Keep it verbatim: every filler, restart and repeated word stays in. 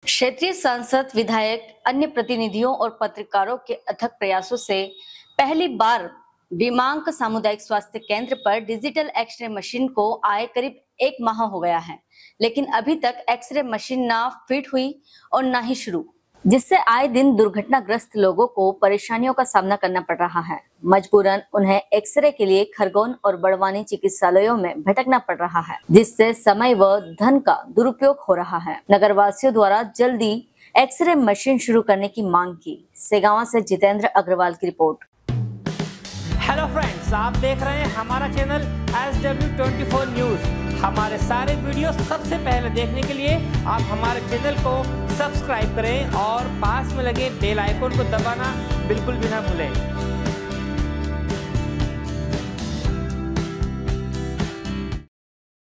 क्षेत्रीय सांसद, विधायक, अन्य प्रतिनिधियों और पत्रकारों के अथक प्रयासों से पहली बार बीमांक सामुदायिक स्वास्थ्य केंद्र पर डिजिटल एक्सरे मशीन को आए करीब एक माह हो गया है, लेकिन अभी तक एक्सरे मशीन ना फिट हुई और ना ही शुरू, जिससे आए दिन दुर्घटनाग्रस्त लोगों को परेशानियों का सामना करना पड़ रहा है। मजबूरन उन्हें एक्सरे के लिए खरगोन और बड़वानी चिकित्सालयों में भटकना पड़ रहा है, जिससे समय व धन का दुरुपयोग हो रहा है। नगरवासियों द्वारा जल्दी एक्सरे मशीन शुरू करने की मांग की। सेगावा से जितेंद्र अग्रवाल की रिपोर्ट। हेलो फ्रेंड्स, आप देख रहे हैं हमारा channel S W twenty four news. हमारे सारे वीडियो सबसे पहले देखने के लिए आप हमारे चैनल को सब्सक्राइब करें और पास में लगे बेल आइकन को दबाना बिल्कुल भी ना भूलें।